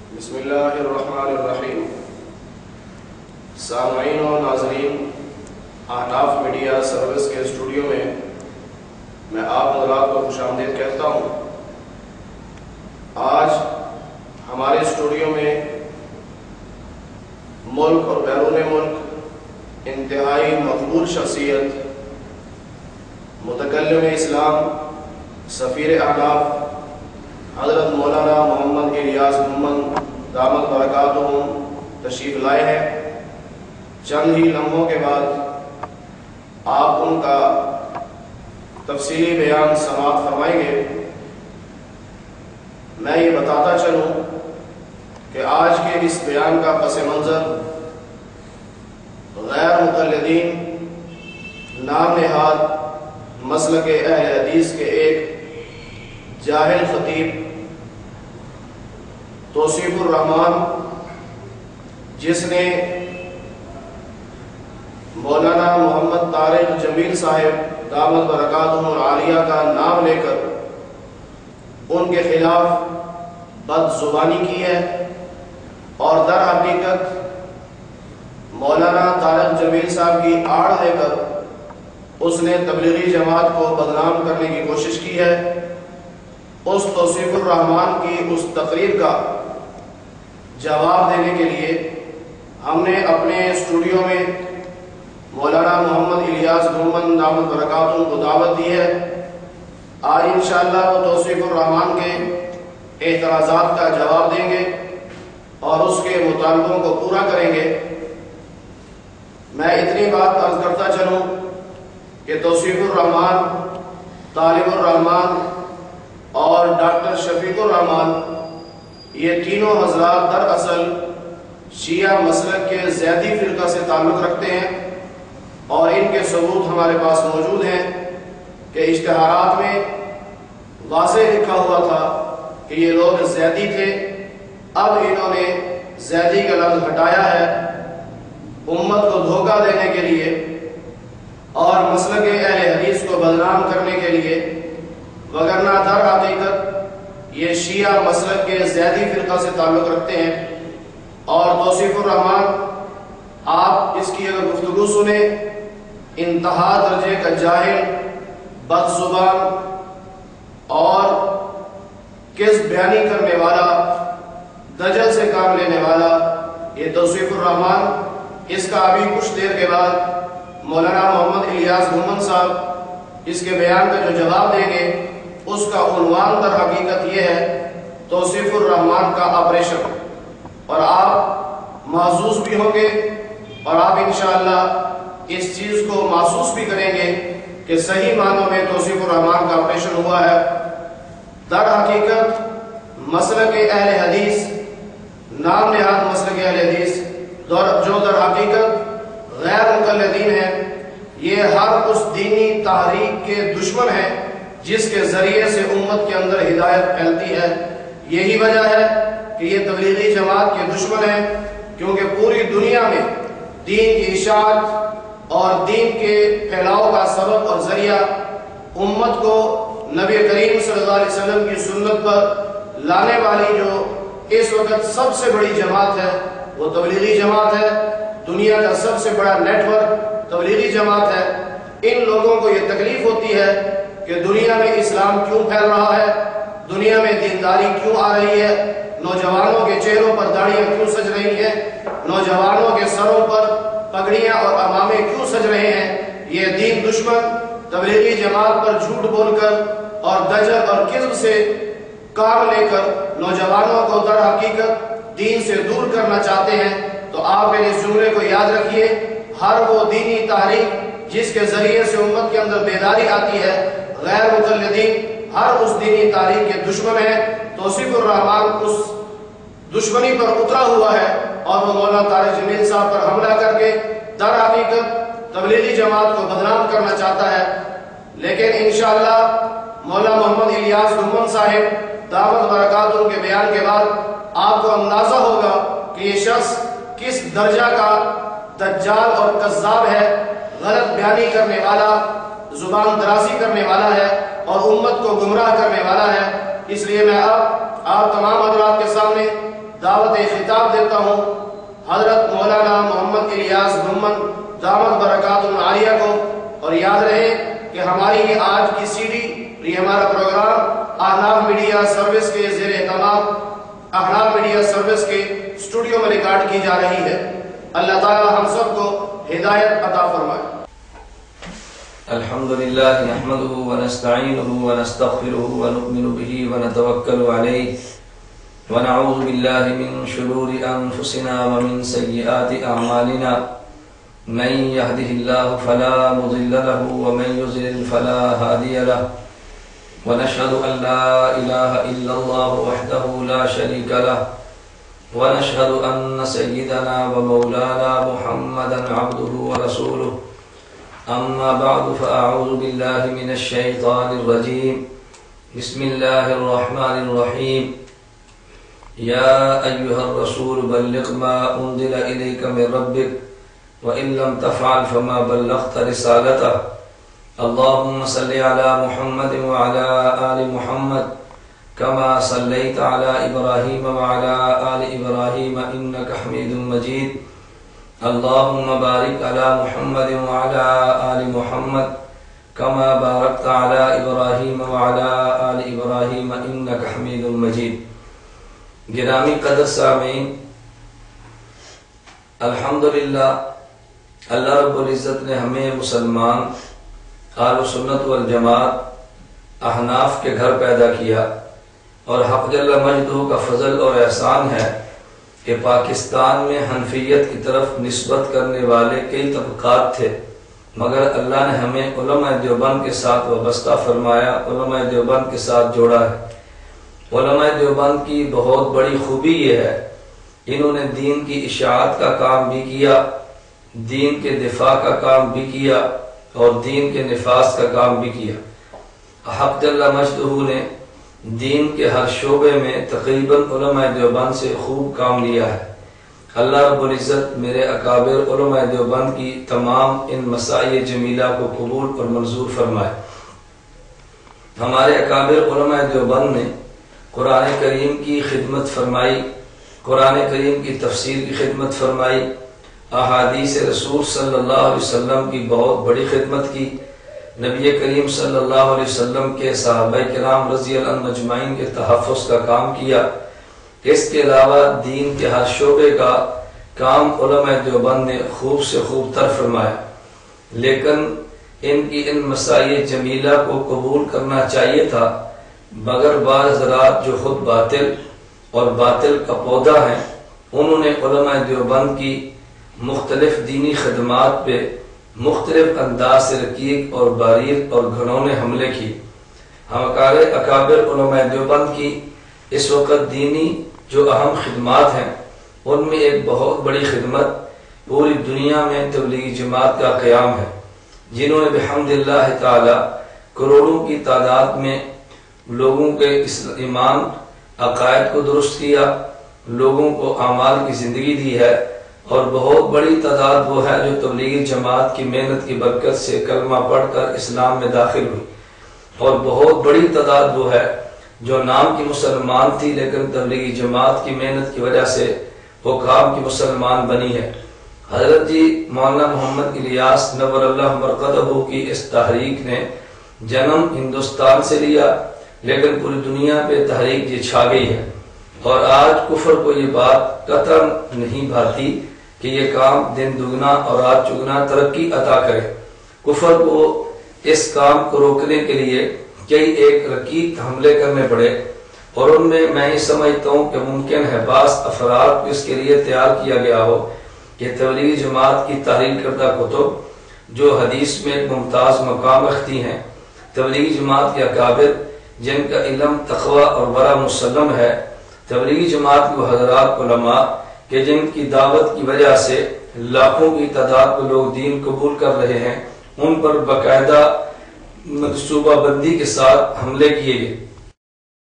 بسم اللہ الرحمن الرحیم۔ سامعین و ناظرین، احناف میڈیا سروس کے اسٹوڈیو میں آپ حضرات کو خوش آمدید کہتا ہوں۔ آج ہمارے اسٹوڈیو میں ملک اور بیرون ملک انتہائی مقبول شخصیت، متکلم اسلام، سفیر احناف حضرت مولانا محمد الیاس گھمن دامت برکاتہم تشریف لائے ہیں۔ چند ہی لمحوں کے بعد آپ ان کا تفصیلی بیان سماعت فرمائیں گے۔ میں یہ بتاتا چلوں کہ آج کے اس بیان کا پس منظر غیر مقلدین نام نہاد مسلک اہل حدیث کے ایک جاہل خطیب توصیف الرحمان، جس نے مولانا محمد طارق جمیل صاحب دامت برکاتہم العالیہ کا نام لے کر ان کے خلاف بد زبانی کی ہے، اور در حقیقت مولانا طارق جمیل صاحب کی آڑ لے کر اس نے تبلیغی جماعت کو بدنام کرنے کی کوشش کی ہے۔ اس توصیف الرحمان کی اس تقریر کا جواب دینے کے لیے ہم نے اپنے اسٹوڈیو میں مولانا محمد الیاس گھمن دامت برکاتہم کو دعوت دی ہے۔ آج انشاءاللہ وہ توصیف الرحمان کے اعتراضات کا جواب دیں گے اور اس کے مطالبوں کو پورا کریں گے۔ میں اتنی بات عرض کرتا چلوں کہ توصیف الرحمان، طالب الرحمان اور ڈاکٹر شفیق الرحمان، یہ تینوں حضرات دراصل شیعہ مسلک کے زیدی فرقہ سے تعلق رکھتے ہیں، اور ان کے ثبوت ہمارے پاس موجود ہیں کہ اشتہارات میں واضح لکھا ہوا تھا کہ یہ لوگ زیدی تھے۔ اب انہوں نے زیدی کا لفظ ہٹایا ہے امت کو دھوکہ دینے کے لیے اور مسلک اہل حدیث کو بدنام کرنے کے لیے، وگرنہ در حقیقت یہ شیعہ مسلک کے زیدی فرقہ سے تعلق رکھتے ہیں۔ اور توصیف الرحمان، آپ اس کی اگر گفتگو سنیں، انتہا درجے کا جاہل، بد زبان اور کس بیانی کرنے والا، دجل سے کام لینے والا یہ توصیف الرحمان، اس کا ابھی کچھ دیر کے بعد مولانا محمد الیاس گھمن صاحب اس کے بیان کا جو جواب دیں گے، اس کا عنوان در حقیقت یہ ہے توصیف الرحمان کا آپریشن، اور آپ محظوظ بھی ہوں گے اور آپ انشاءاللہ اس چیز کو محسوس بھی کریں گے کہ صحیح معنوں میں توصیف الرحمان کا آپریشن ہوا ہے۔ در حقیقت مسلک اہل حدیث، نام نہاد مسلک اہل حدیث، جو در حقیقت غیر مقلدین ہیں، یہ ہر اس دینی تحریک کے دشمن ہیں جس کے ذریعے سے امت کے اندر ہدایت پھیلتی ہے۔ یہی وجہ ہے کہ یہ تبلیغی جماعت کے دشمن ہیں، کیونکہ پوری دنیا میں دین کی اشاعت اور دین کے پھیلاؤ کا سبب اور ذریعہ امت کو نبی کریم صلی اللہ علیہ وسلم کی سنت پر لانے والی جو اس وقت سب سے بڑی جماعت ہے وہ تبلیغی جماعت ہے۔ دنیا کا سب سے بڑا نیٹ ورک تبلیغی جماعت ہے۔ ان لوگوں کو یہ تکلیف ہوتی ہے کہ دنیا میں اسلام کیوں پھیل رہا ہے، دنیا میں دینداری کیوں آ رہی ہے، نوجوانوں کے چہروں پر داڑیاں کیوں سج رہی ہیں، نوجوانوں کے سروں پر پگڑیاں اور عمامے کیوں سج رہے ہیں۔ یہ دین دشمن تبلیغی جماعت پر جھوٹ بول کر اور دجل اور کذب سے کام لے کر نوجوانوں کو در حقیقت دین سے دور کرنا چاہتے ہیں۔ تو آپ اس جملے کو یاد رکھیے، ہر وہ دینی تحریک جس کے ذریعے سے امت کے اندر بیداری آتی ہے، غیر مقلدین ہر اس دینی تحریک کے دشمن ہیں۔ توصیف الرحمان اس دشمنی پر اترا ہوا ہے اور وہ مولانا طارق جمیل صاحب پر حملہ کر کے در حقیقت تبلیغی جماعت کو بدنام کرنا چاہتا ہے۔ لیکن انشاءاللہ مولانا محمد الیاس گھمن صاحب دامت برکاتہم کے بیان کے بعد آپ کو اندازہ ہوگا کہ یہ شخص کس درجہ کا دجال اور کذاب ہے، غلط بیانی کرنے والا، زبان درازی کرنے والا ہے اور امت کو گمراہ کرنے والا ہے۔ اس لیے میں اب آپ تمام حضرات کے سامنے دعوت خطاب دیتا ہوں حضرت مولانا محمد الیاس بھمن دامت برکاتہ عالیہ کو، اور یاد رہے کہ ہماری یہ آج کی سی ڈی، یہ ہمارا پروگرام احناف میڈیا سروس کے زیر اہتمام احناف میڈیا سروس کے اسٹوڈیو میں ریکارڈ کی جا رہی ہے۔ اللہ تعالی ہم سب کو ہدایت عطا فرمائے۔ الحمدللہ نحمده ونستعینه ونستغفره ونؤمن به ونتوکل علیہ ونعوذ باللہ من شرور انفسنا ومن سیئات اعمالنا من يهده الله فلا مضل له ومن يضلل فلا هادي له ونشهد ان لا اله الا الله وحده لا شريك له ونشهد ان سيدنا ومولانا محمدا عبده ورسوله اما بعد فاعوذ بالله من الشيطان الرجيم بسم الله الرحمن الرحيم يا ايها الرسول بلغ ما انزل اليك من ربك وان لم تفعل فما بلغت رسالته اللهم صل على محمد وعلى آل محمد كما صليت على إبراهيم وعلى آل إبراهيم إنك حميد مجيد اللهم بارك على محمد وعلى آل محمد كما باركت على إبراهيم وعلى آل إبراهيم إنك حميد مجيد۔ گرامی قدر سامعین، الحمدللہ اللہ رب العزت نے ہمیں مسلمان اہل سنت والجماعت احناف کے گھر پیدا کیا، اور حق جل مجدہ کا فضل اور احسان ہے کہ پاکستان میں حنفیت کی طرف نسبت کرنے والے کئی طبقات تھے، مگر اللہ نے ہمیں علماء دیوبند کے ساتھ وابستہ فرمایا، علماء دیوبند کے ساتھ جوڑا ہے۔ علماء دیوبند کی بہت بڑی خوبی یہ ہے، انہوں نے دین کی اشاعت کا کام بھی کیا، دین کے دفاع کا کام بھی کیا، اور دین کے نفاذ کا کام بھی کیا۔ حق جل مجدہ نے دین کے ہر شعبے میں تقریباً علماء دیوبند سے خوب کام لیا ہے۔ اللہ رب العزت میرے اکابر علماء دیوبند کی تمام ان مساعی جمیلہ کو قبول اور منظور فرمائے۔ ہمارے اکابر علماء دیوبند نے قرآن کریم کی خدمت فرمائی، قرآن کریم کی تفسیر کی خدمت فرمائی، احادیث رسول صلی اللہ علیہ وسلم کی بہت بڑی خدمت کی، نبی کریم صلی اللہ علیہ وسلم کے صحابہ کرام رضی اللہ عنہم اجمعین کے تحفظ کا کام کیا۔ اس کے علاوہ دین کے ہر شعبے کا کام علماء دیوبند نے خوب سے خوب تر فرمایا، لیکن ان کی ان مساعی جمیلہ کو قبول کرنا چاہیے تھا، مگر بعض حضرات جو خود باطل اور باطل کا پودا ہیں، انہوں نے علماء دیوبند کی مختلف دینی خدمات پہ مختلف انداز سے رقیق اور باریک اور گھنونے حملے کی۔ ہم اکابر علماء دیوبند کی اس وقت دینی جو اہم خدمات ہیں، ان میں ایک بہت بڑی خدمت پوری دنیا میں تبلیغی جماعت کا قیام ہے، جنہوں نے بحمد اللہ تعالی کروڑوں کی تعداد میں لوگوں کے ایمان عقائد کو درست کیا، لوگوں کو اعمال کی زندگی دی ہے، اور بہت بڑی تعداد وہ ہے جو تبلیغی جماعت کی محنت کی برکت سے کلمہ پڑھ کر اسلام میں داخل ہوئی، اور بہت بڑی تعداد وہ ہے جو نام کی مسلمان تھی لیکن تبلیغی جماعت کی محنت کی وجہ سے وہ کام کی مسلمان بنی ہے۔ حضرت جی مولانا محمد الیاس نور اللہ مرقدہ کی اس تحریک نے جنم ہندوستان سے لیا، لیکن پوری دنیا پہ تحریک یہ چھا گئی ہے، اور آج کفر کو یہ بات قطعاً نہیں بھاتی کہ یہ کام دن دگنا اور رات چگنا ترقی عطا کرے۔ کفر کو اس کام کو روکنے کے لیے کئی ایک رقیق حملے کرنے پڑے، اور ان میں یہ سمجھتا ہوں کہ ممکن ہے بعض افراد کو اس کے لیے تیار کیا گیا ہو کہ تبلیغی جماعت کی تحریر کردہ کتب جو حدیث میں ایک ممتاز مقام رکھتی ہیں، تبلیغی جماعت کے اکابر جن کا علم تقوی اور ورع مسلم ہے، تبلیغی جماعت کے حضرات علماء کہ جن کی دعوت کی وجہ سے لاکھوں کی تعداد میں لوگ دین قبول کر رہے ہیں، ان پر باقاعدہ منصوبہ بندی کے ساتھ حملے کیے گئے۔